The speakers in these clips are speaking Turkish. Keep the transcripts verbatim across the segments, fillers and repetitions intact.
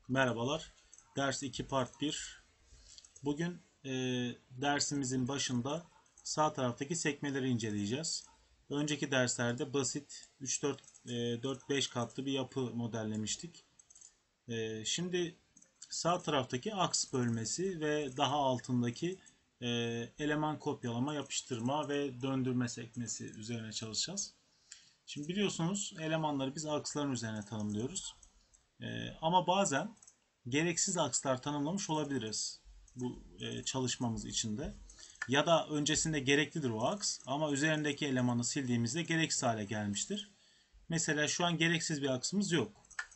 Merhabalar. Ders iki part bir. Bugün e, dersimizin başında sağ taraftaki sekmeleri inceleyeceğiz. Önceki derslerde basit üç dört e, dört beş katlı bir yapı modellemiştik. E, şimdi sağ taraftaki aks bölmesi ve daha altındaki e, eleman kopyalama, yapıştırma ve döndürme sekmesi üzerine çalışacağız. Şimdi biliyorsunuz elemanları biz aksların üzerine tanımlıyoruz. Ee, ama bazen gereksiz akslar tanımlamış olabiliriz bu e, çalışmamız içinde. Ya da öncesinde gereklidir o aks ama üzerindeki elemanı sildiğimizde gereksiz hale gelmiştir. Mesela şu an gereksiz bir aksımız yok.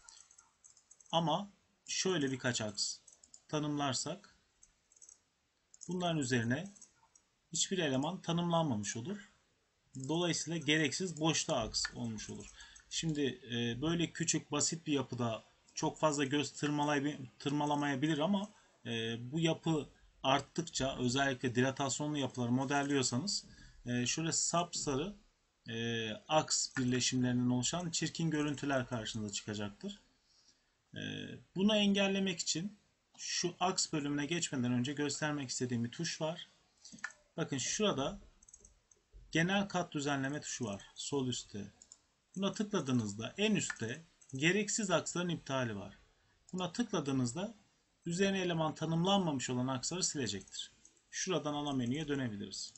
Ama şöyle birkaç aks tanımlarsak bunların üzerine hiçbir eleman tanımlanmamış olur. Dolayısıyla gereksiz boşta aks olmuş olur. Şimdi e, böyle küçük basit bir yapıda çok fazla göz tırmalamayabilir ama e, bu yapı arttıkça özellikle dilatasyonlu yapıları modelliyorsanız e, şöyle sapsarı e, aks birleşimlerinden oluşan çirkin görüntüler karşınıza çıkacaktır. E, bunu engellemek için şu aks bölümüne geçmeden önce göstermek istediğim bir tuş var. Bakın şurada genel kat düzenleme tuşu var sol üstte. Buna tıkladığınızda en üstte gereksiz aksların iptali var. Buna tıkladığınızda üzerine eleman tanımlanmamış olan aksları silecektir. Şuradan ana menüye dönebiliriz.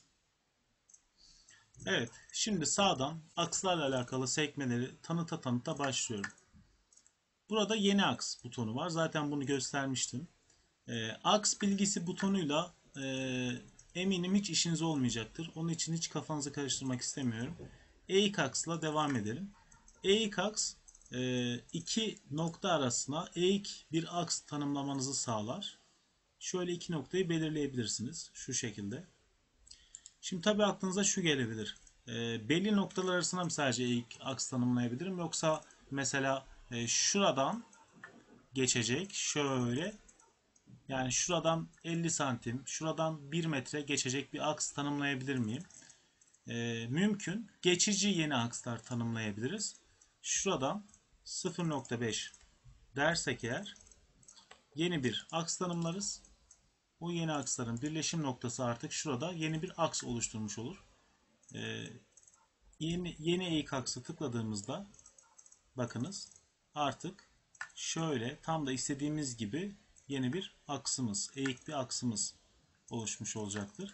Evet, şimdi sağdan akslarla alakalı sekmeleri tanıta tanıta başlıyorum. Burada yeni aks butonu var. Zaten bunu göstermiştim. E, aks bilgisi butonuyla e, eminim hiç işiniz olmayacaktır. Onun için hiç kafanızı karıştırmak istemiyorum. Eğik aksla devam edelim. Eğik aks e, iki nokta arasına eğik bir aks tanımlamanızı sağlar. Şöyle iki noktayı belirleyebilirsiniz. Şu şekilde. Şimdi tabii aklınıza şu gelebilir. E, belli noktalar arasına mı sadece eğik aks tanımlayabilirim? Yoksa mesela e, şuradan geçecek şöyle, yani şuradan elli santim, şuradan bir metre geçecek bir aks tanımlayabilir miyim? Ee, mümkün. Geçici yeni akslar tanımlayabiliriz. Şuradan sıfır nokta beş dersek eğer yeni bir aks tanımlarız. O yeni aksların birleşim noktası artık şurada yeni bir aks oluşturmuş olur. Ee, yeni, yeni eğik aksı tıkladığımızda bakınız artık şöyle tam da istediğimiz gibi yeni bir aksımız, eğik bir aksımız oluşmuş olacaktır.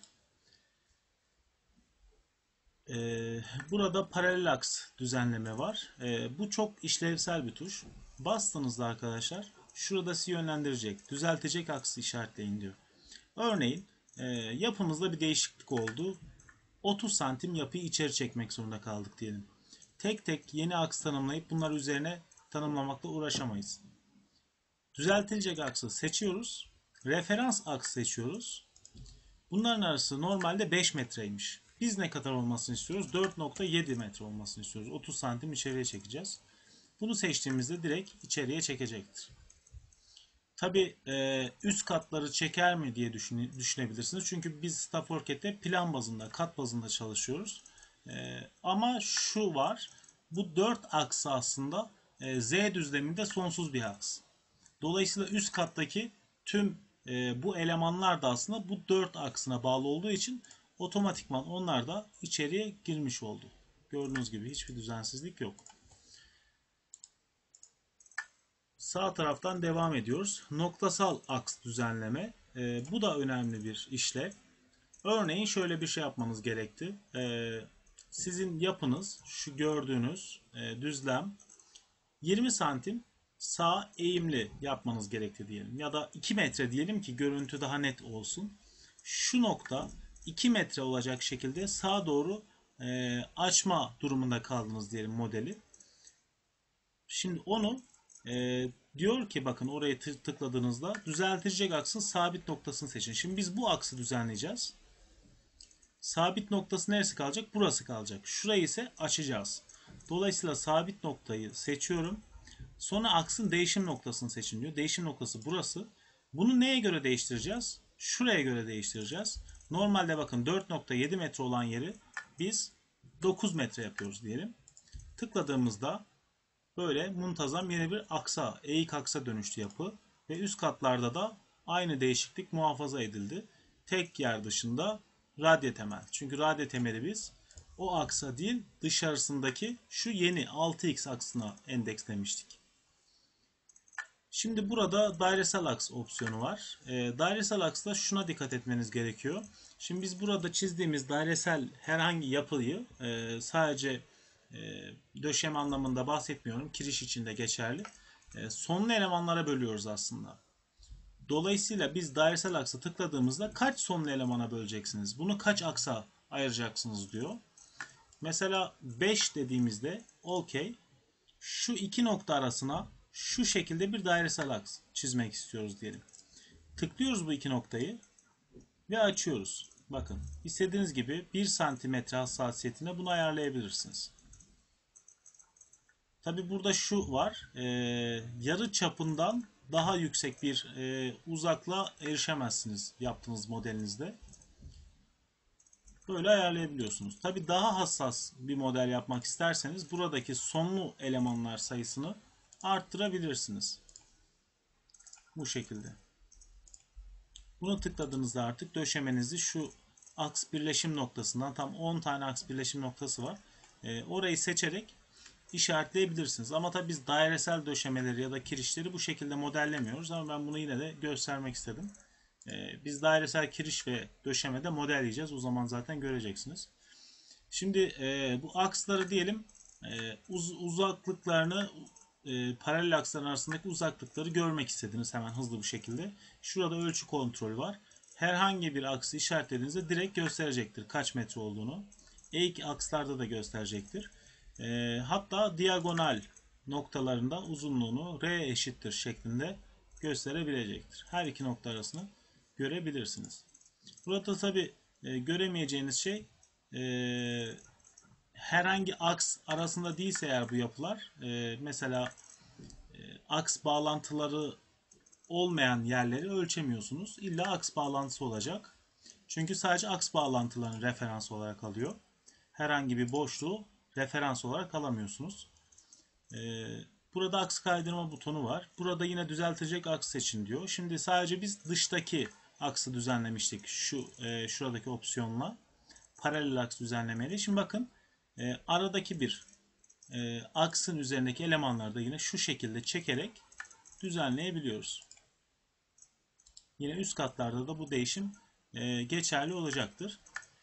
Ee, burada paralel aks düzenleme var. Ee, bu çok işlevsel bir tuş. Bastığınızda arkadaşlar şurada sizi yönlendirecek, düzeltecek aksı işaretleyin diyor. Örneğin e, yapımızda bir değişiklik oldu. otuz santim yapıyı içeri çekmek zorunda kaldık diyelim. Tek tek yeni aks tanımlayıp bunlar üzerine tanımlamakla uğraşamayız. Düzeltilecek aksı seçiyoruz. Referans aks seçiyoruz. Bunların arası normalde beş metreymiş. Biz ne kadar olmasını istiyoruz? dört nokta yedi metre olmasını istiyoruz. otuz santim içeriye çekeceğiz. Bunu seçtiğimizde direkt içeriye çekecektir. Tabi e, üst katları çeker mi diye düşünebilirsiniz. Çünkü biz StaffOrCAD'de plan bazında, kat bazında çalışıyoruz. E, ama şu var. Bu dört aksı aslında e, Z düzleminde sonsuz bir aks. Dolayısıyla üst kattaki tüm e, bu elemanlar da aslında bu dört aksına bağlı olduğu için otomatikman onlar da içeriye girmiş oldu. Gördüğünüz gibi hiçbir düzensizlik yok. Sağ taraftan devam ediyoruz. Noktasal aks düzenleme. E, bu da önemli bir işlev. Örneğin şöyle bir şey yapmanız gerekti. E, sizin yapınız şu gördüğünüz e, düzlem yirmi santim sağ eğimli yapmanız gerekti diyelim. Ya da iki metre diyelim ki görüntü daha net olsun. Şu nokta iki metre olacak şekilde sağa doğru e, açma durumunda kaldınız diyelim modeli. Şimdi onu e, diyor ki bakın oraya tıkladığınızda düzeltilecek aksın sabit noktasını seçin. Şimdi biz bu aksı düzenleyeceğiz. Sabit noktası neresi kalacak? Burası kalacak. Şurayı ise açacağız. Dolayısıyla sabit noktayı seçiyorum. Sonra aksın değişim noktasını seçin diyor. Değişim noktası burası. Bunu neye göre değiştireceğiz? Şuraya göre değiştireceğiz. Normalde bakın dört nokta yedi metre olan yeri biz dokuz metre yapıyoruz diyelim. Tıkladığımızda böyle muntazam yeni bir aksa, eğik aksa dönüştü yapı. ve üst katlarda da aynı değişiklik muhafaza edildi. Tek yer dışında radya temel. Çünkü radya temeli biz o aksa değil dışarısındaki şu yeni altı x aksına endekslemiştik. Şimdi burada dairesel aks opsiyonu var. E, dairesel aksta şuna dikkat etmeniz gerekiyor. Şimdi biz burada çizdiğimiz dairesel herhangi yapıyı e, sadece e, döşeme anlamında bahsetmiyorum. Kiriş için de geçerli. E, sonlu elemanlara bölüyoruz aslında. Dolayısıyla biz dairesel aksa tıkladığımızda kaç sonlu elemana böleceksiniz? Bunu kaç aksa ayıracaksınız diyor. Mesela beş dediğimizde okey. Şu iki nokta arasına şu şekilde bir dairesel aks çizmek istiyoruz diyelim. Tıklıyoruz bu iki noktayı ve açıyoruz. Bakın istediğiniz gibi bir santimetre hassasiyetine bunu ayarlayabilirsiniz. Tabi burada şu var. E, yarı çapından daha yüksek bir e, uzaklığa erişemezsiniz yaptığınız modelinizde. Böyle ayarlayabiliyorsunuz. Tabi daha hassas bir model yapmak isterseniz buradaki sonlu elemanlar sayısını arttırabilirsiniz. Bu şekilde. Bunu tıkladığınızda artık döşemenizi şu aks birleşim noktasından tam on tane aks birleşim noktası var. E, orayı seçerek işaretleyebilirsiniz. Ama tabi biz dairesel döşemeleri ya da kirişleri bu şekilde modellemiyoruz. Ama ben bunu yine de göstermek istedim. E, biz dairesel kiriş ve döşemede modelleyeceğiz. O zaman zaten göreceksiniz. Şimdi e, bu aksları diyelim e, uz uzaklıklarını e, paralel aksların arasındaki uzaklıkları görmek istediniz hemen hızlı bir şekilde. Şurada ölçü kontrol var. Herhangi bir aksı işaretlediğinizde direkt gösterecektir kaç metre olduğunu. Eğik akslarda da gösterecektir. E, hatta diagonal noktalarında uzunluğunu r eşittir şeklinde gösterebilecektir. Her iki nokta arasını görebilirsiniz. Burada tabi e, göremeyeceğiniz şey e, herhangi aks arasında değilse eğer bu yapılar e, mesela e, aks bağlantıları olmayan yerleri ölçemiyorsunuz. İlla aks bağlantısı olacak. Çünkü sadece aks bağlantılarını referans olarak alıyor. Herhangi bir boşluğu referans olarak alamıyorsunuz. E, burada aks kaydırma butonu var. Burada yine düzeltecek aks seçin diyor. Şimdi sadece biz dıştaki aksı düzenlemiştik. Şu e, şuradaki opsiyonla. Paralel aks düzenlemeli. Şimdi bakın e, aradaki bir e, aksın üzerindeki elemanları da yine şu şekilde çekerek düzenleyebiliyoruz. Yine üst katlarda da bu değişim e, geçerli olacaktır.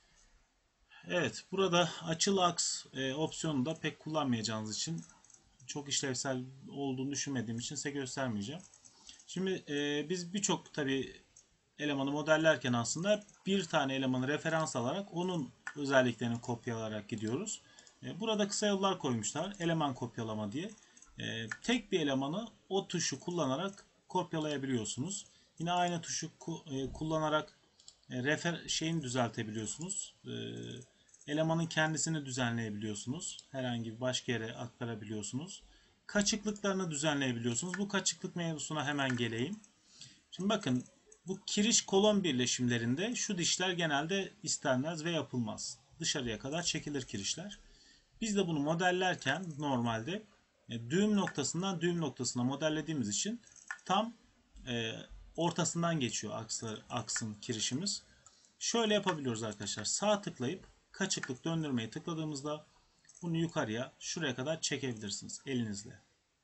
Evet, burada açılı aks e, opsiyonu da pek kullanmayacağınız için çok işlevsel olduğunu düşünmediğim için size göstermeyeceğim. Şimdi e, biz birçok tabi elemanı modellerken aslında bir tane elemanı referans alarak onun özelliklerini kopyalayarak gidiyoruz. Burada kısa yollar koymuşlar. Eleman kopyalama diye. Tek bir elemanı o tuşu kullanarak kopyalayabiliyorsunuz. Yine aynı tuşu kullanarak refer şeyini düzeltebiliyorsunuz. Elemanın kendisini düzenleyebiliyorsunuz. Herhangi bir başka yere aktarabiliyorsunuz. Kaçıklıklarını düzenleyebiliyorsunuz. Bu kaçıklık mevzusuna hemen geleyim. Şimdi bakın bu kiriş kolon birleşimlerinde şu dişler genelde istenmez ve yapılmaz. Dışarıya kadar çekilir kirişler. Biz de bunu modellerken normalde düğüm noktasından düğüm noktasına modellediğimiz için tam e, ortasından geçiyor aksı, aksın kirişimiz. Şöyle yapabiliyoruz arkadaşlar. Sağ tıklayıp kaçıklık döndürmeyi tıkladığımızda bunu yukarıya şuraya kadar çekebilirsiniz elinizle.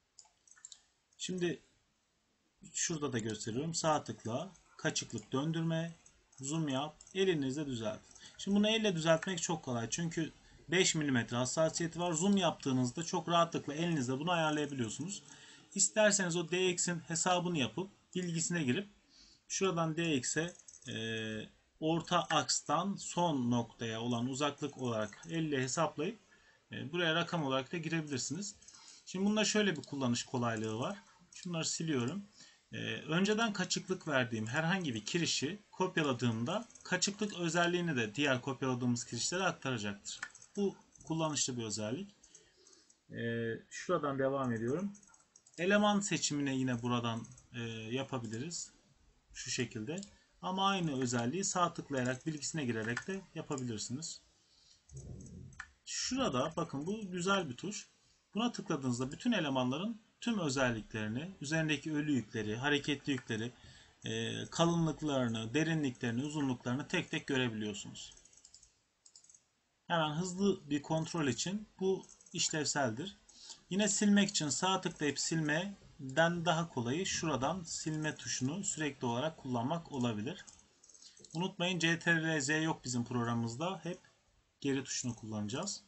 Şimdi şurada da gösteriyorum. Sağ tıkla, kaçıklık döndürme, zoom yap, elinizle düzelt. Şimdi bunu elle düzeltmek çok kolay. Çünkü beş milimetre hassasiyeti var. Zoom yaptığınızda çok rahatlıkla elinizle bunu ayarlayabiliyorsunuz. İsterseniz o D X'in hesabını yapıp bilgisine girip şuradan D X'e e, orta akstan son noktaya olan uzaklık olarak elle hesaplayıp e, buraya rakam olarak da girebilirsiniz. Şimdi bunda şöyle bir kullanış kolaylığı var. Şunları siliyorum. Ee, önceden kaçıklık verdiğim herhangi bir kirişi kopyaladığımda kaçıklık özelliğini de diğer kopyaladığımız kirişlere aktaracaktır. Bu kullanışlı bir özellik. Ee, şuradan devam ediyorum. Eleman seçimini yine buradan e, yapabiliriz. Şu şekilde. Ama aynı özelliği sağ tıklayarak bilgisine girerek de yapabilirsiniz. Şurada bakın bu güzel bir tuş. Buna tıkladığınızda bütün elemanların tüm özelliklerini, üzerindeki ölü yükleri, hareketli yükleri, e, kalınlıklarını, derinliklerini, uzunluklarını tek tek görebiliyorsunuz. Hemen hızlı bir kontrol için bu işlevseldir. Yine silmek için sağ tıklayıp silmeden daha kolayı şuradan silme tuşunu sürekli olarak kullanmak olabilir. Unutmayın, C T R L Z yok bizim programımızda. Hep geri tuşunu kullanacağız.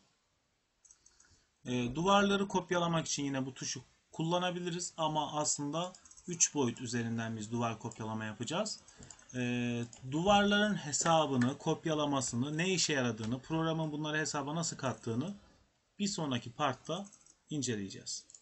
E, duvarları kopyalamak için yine bu tuşu kullanabiliriz ama aslında üç boyut üzerinden biz duvar kopyalama yapacağız. E, duvarların hesabını, kopyalamasını, ne işe yaradığını, programın bunları hesaba nasıl kattığını bir sonraki partta inceleyeceğiz.